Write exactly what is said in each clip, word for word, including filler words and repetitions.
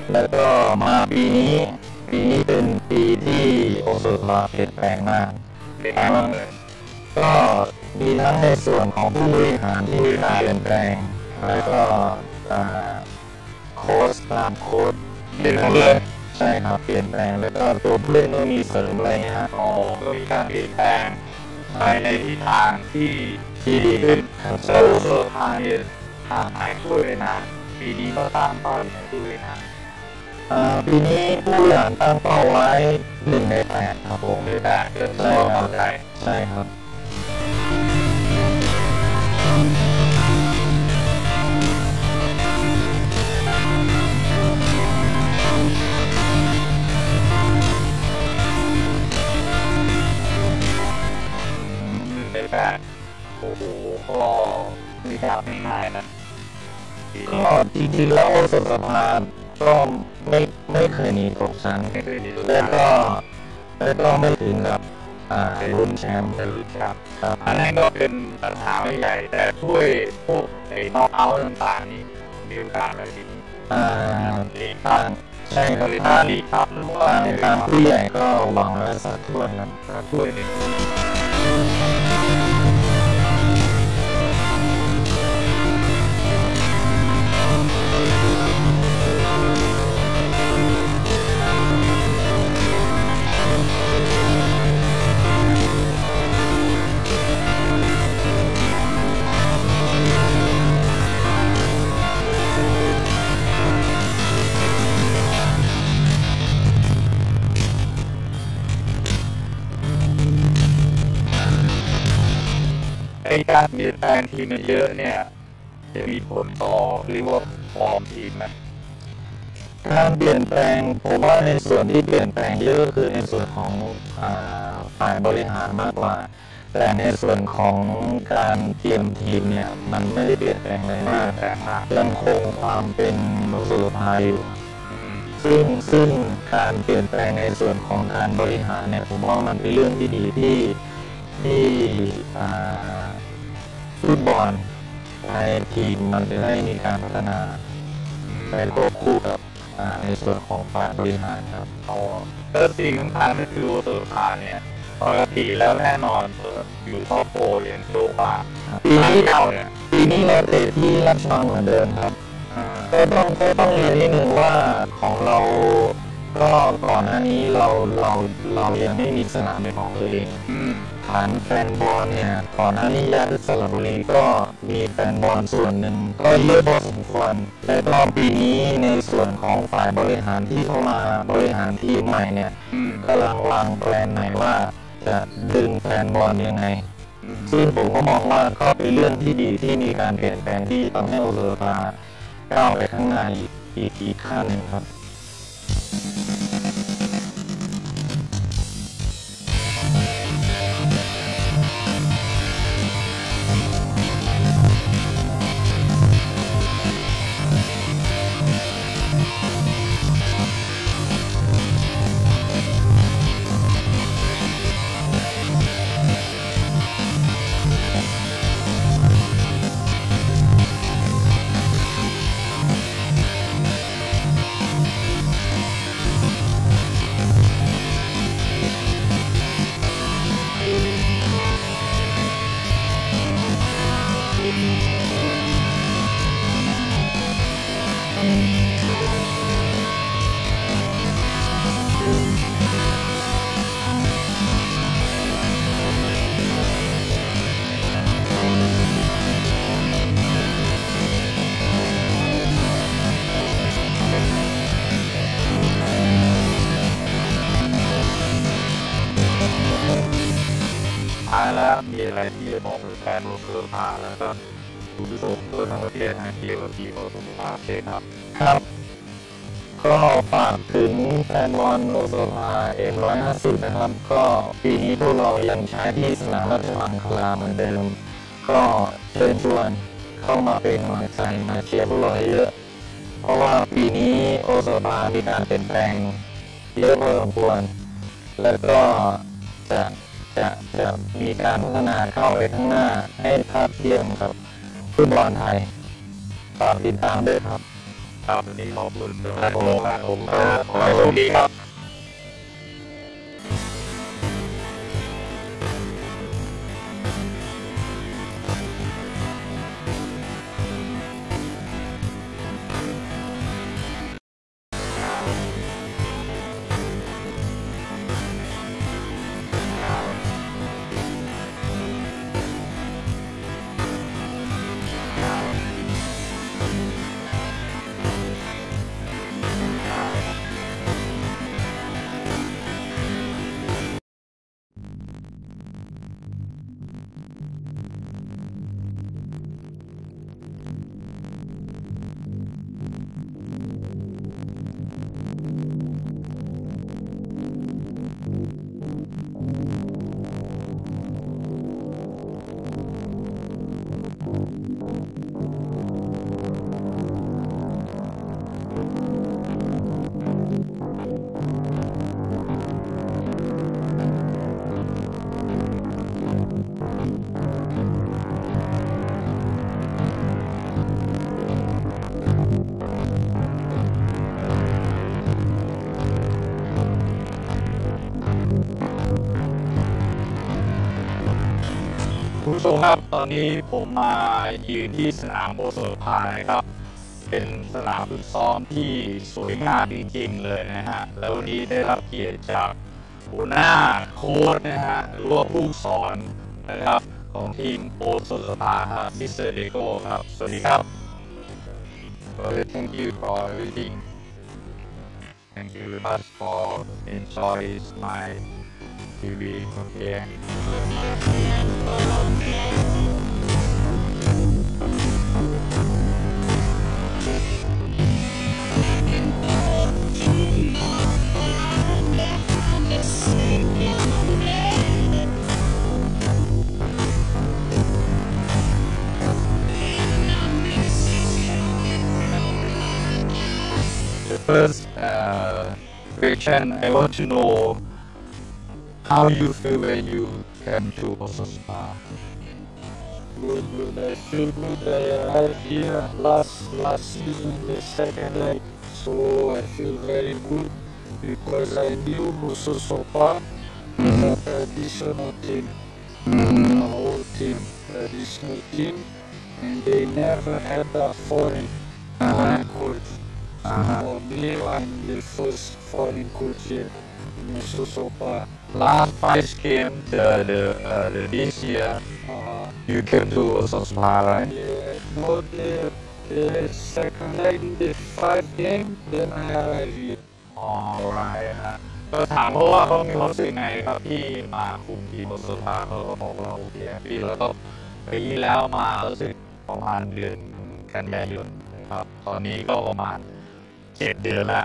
แล้วก็มาปีนี้ปีนี้เป็นปีที่โอสถสภาเปลี่ยนแปลงมากก็มีทั้งในส่วนของผู้บริหารที่มีการเปลี่ยนแปลงแล้วก็โค้ชตามโค้ชเปลี่ยนเลยใช่ครับเปลี่ยนแปลงแล้วก็ตัวผู้เล่นก็มีเสริมอะไรเงี้ยอ๋อก็มีการเปลี่ยนแปลงไปในทิศทางที่ที่ดีขึ้นแล้วโอสถสภาเนี่ยทางไหนผู้บริหารปีนี้ก็ตั้งเป้าในผู้บริหารปีนี้ผู้บริหารตั้งเป้าไว้หนึ่งในแปดครับผมในแปดก็ใช่ครับใช่ครับในแปดโอ้โหก็ไม่ยากไม่ง่ายนะก็จริงๆแล้วโอสถสภาก็ไม่ไม่เคยหนีตกชั้นแล้วก็แล้วก็ไม่ถึงกับลุ้นแชมป์ลุ้นแชมป์อันนั้นก็เป็นปัญหาไม่ใหญ่แต่ช่วยพวกไอ้น็อกเอาท์ต่างๆนี่มีโอกาสอะไรดีอ่าทางใช่ครับทางครับหรือว่าทางผู้ใหญ่ก็หวังไว้สักถ้วยนะสักถ้วยหนึ่งในการเปลี่ยนแปลงทีมเยอะเนี่ยจะมีผลต่อเรียกว่าฟอร์มทีมไหมการเปลี่ยนแปลงผมว่าในส่วนที่เปลี่ยนแปลงเยอะคือในส่วนของฝ่ายบริหารมากกว่าแต่ในส่วนของการเตรียมทีมเนี่ยมันไม่ได้เปลี่ยนแปลงอะไรมากยังคงความเป็นโอสถสภาอยู่ซึ่งซึ่งการเปลี่ยนแปลงในส่วนของการบริหารเนี่ยผมว่ามันเป็นเรื่องที่ดีที่ที่ฟุตบอลในทีมมันจะได้มีการพัฒนาไปควบคู่กับในส่วนของฝ่ายบริหารครับเขาก็สิ่งสำคัญก็คือโอสถสภาเนี่ยปกติแล้วแน่นอนอยู่ท็อปโฟร์อย่างโลกาปีนี้เราเนี่ยปีนี้เราเตะที่ราชมังเหมือนเดิมครับก็ต้องก็ต้องเรียนนิดนึงว่าของเราก็ก่อนหน้านี้เราเราเรายังไม่มีสนามเป็นของตัวเองฐานแฟนบอลเนี่ยก่อนหน้านี้ญาติสระบุรีก็มีแฟนบอลส่วนหนึ่งก็เยอะพอสมควรแต่ก็ปีนี้ในส่วนของฝ่ายบริหารที่เข้ามาบริหารทีมใหม่เนี่ยกำลังวางแผนใหม่ว่าจะดึงแฟนบอลยังไงซึ่งผมก็มองว่าก็เป็นเรื่องที่ดีที่มีการเปลี่ยนแปลงที่ทำให้โอสถสภาก้าวไปข้างหน้าอีกอีกขั้นหนึ่งครับท้ายแล้วมีอะไรที่จะบอกแฟนโอสถสภาแล้วก็ผู้ชมทั่วทั้งประเทศนะเกี่ยวกับทีมโอสถสภาครับครับก็ฝากถึงแฟนบอลโอสถสภาเอ็มร้อยห้าสิบนะครับก็ปีนี้พวกเรายังใช้ที่สนามราชมังคลาเหมือนเดิมก็เชิญชวนเข้ามาเป็นกำลังใจมาเชียร์พวกเราเยอะเพราะว่าปีนี้โอสถสภามีการเปลี่ยนแปลงเยอะพอสมควรแล้วก็จะจะจะมีการพัฒนาเข้าไปข้างหน้าให้ทัดเทียมกับฟุตบอลไทยฝากติดตามด้วยครับครับวันนี้ขอบคุณทุกท่านครับผมขอให้โชคดีครับผู้ชมครับตอนนี้ผมมายืนที่สนามโบสถ์พานะครับเป็นสนามฝึกซ้อมที่สวยงามจริงๆเลยนะฮะแล้ววันนี้ได้รับเกียรติจากหัวหน้าโค้ชนะฮะหรือว่าผู้สอนนะครับของทีมโบสถ์พาครับมิสเตอร์เดโก้ครับสวัสดีครับ Thank you for everything Thank you very much for enjoy myที วี okay First uh, question, I want to know how you feel when you came to Osaka. Good, good. I feel good. I arrived here last last season, the second leg, so I feel very good because I knew Osaka is a traditional team, Mm-hmm. an old team, traditional team, and they never had a foreign foreign coach. Uh-huh. For me, I'm the first foreign coach here in Osaka. Last five game, the the, uh, the this year, Uh, you came to Osaka, right? Yeah, no, the, the second leg, the five game, then I arrived here. Alright ฮะก็ถามเพราะว่าเขามีความรู้สึกไงครับที่มาคุมทีมโอซาก้าเขาก็บอกว่าโอเคปีแล้วก็ปีที่แล้วมารู้สึกประมาณเดือนกันยายนนะครับตอนนี้ก็ประมาณเจ็ดเดือนละ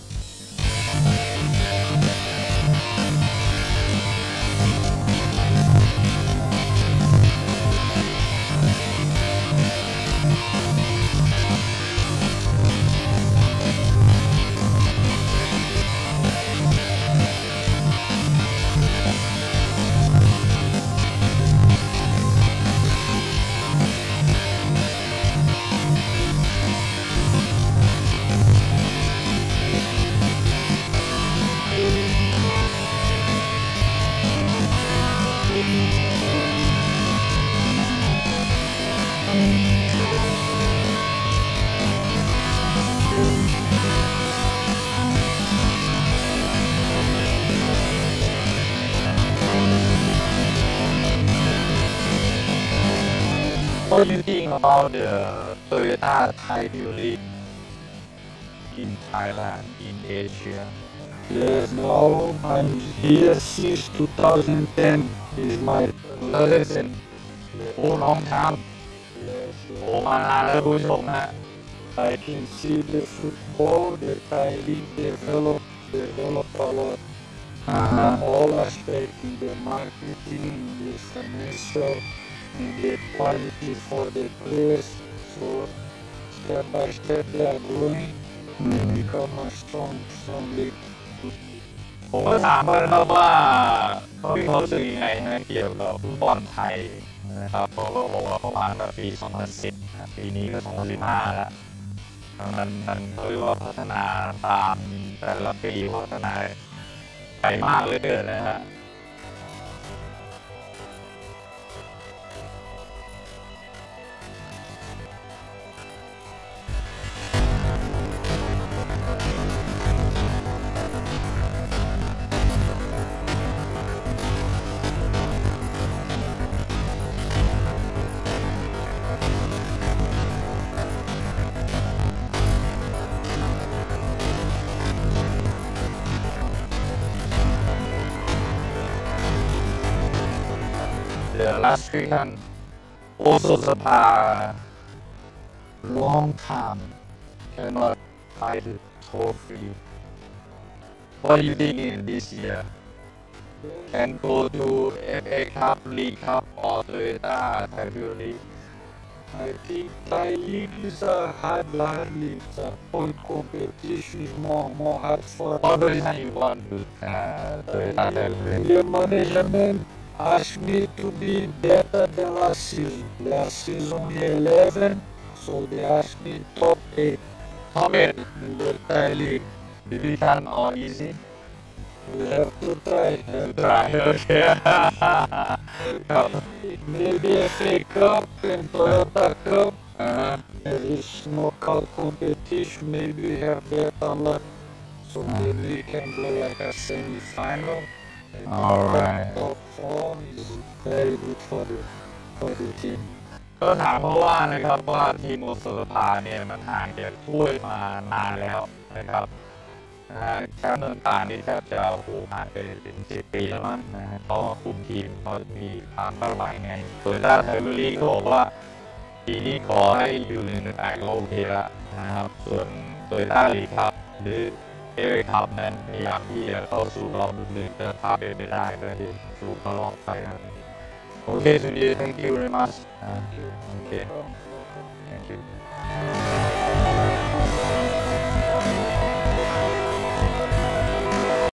What do you think about the Toyota Tiger League in Thailand, in Asia? Yes, now I'm here since two thousand ten is my Listen, โอ้น้องครับ yes, โอ้มานานแล้วคุณผู้ชมฮะ I can see the football, the Thai league develop, develop a lot. อ่าฮะ All aspects in the marketing, the financial, and the quality for the players. So step by step they are growing and become a strong, strong league. ผมก็ถามเขานะครับว่าเขามีความรู้สึกยังไงนะเกี่ยวกับฟุตบอลไทยนะครับเขาก็บอกว่าเขามาตั้งแต่ปี สองพันสิบ นะปีนี้ก็ สองพันสิบห้า แล้วมันมันเขาเรียกว่าพัฒนาตามแต่ละปีพัฒนาไปมากเลยนะฮะThe last weekend also Sapa long time cannot fight the trophy. What do you think in this year? Can go to F A Cup, League Cup, or Toyota Tiger League? I think Thai League is a hard hard league. The point competition is more more hard for. What reason you want to uh, Toyota Tiger League? The management asked me to be better than last season. Last season we eleven, so they asked me top eight. Top eight in the Thai League. Division or easy? We have to try. To try, okay. Maybe F A Cup and Toyota Cup. Uh-huh. There is knockout competition. Maybe we have better luck, so maybe we can go like a semi-final. Alright. Top four is very good for the for the team. ก็ถามเพราะว่านะครับว่าทีมโอสถาเนี่ยมันห่างจากถ้วยมานานแล้วนะครับแชมป์ต่างๆนี่แทบจะโหผ่านไปเป็นสิบปีแล้วมั้งนะฮะเพราะคุมทีมเขามีความคาดหวังไงโตโยต้าไทยลีกก็บอกว่าปีนี้ขอให้อยู่ในแปดก็โอเคละนะครับส่วนโตโยต้าลีกครับหรือเอเวอร์คัพนั้นพยายามที่จะเข้าสู่รอบลึกๆแต่ถ้าเป็นไม่ได้ก็จะสู่รอบไปนะโอเคสุดยอด thank you very much โอเค thank you